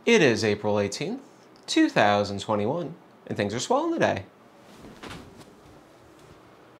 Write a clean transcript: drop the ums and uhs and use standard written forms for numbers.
It is April 18th, 2021, and things are swelling today.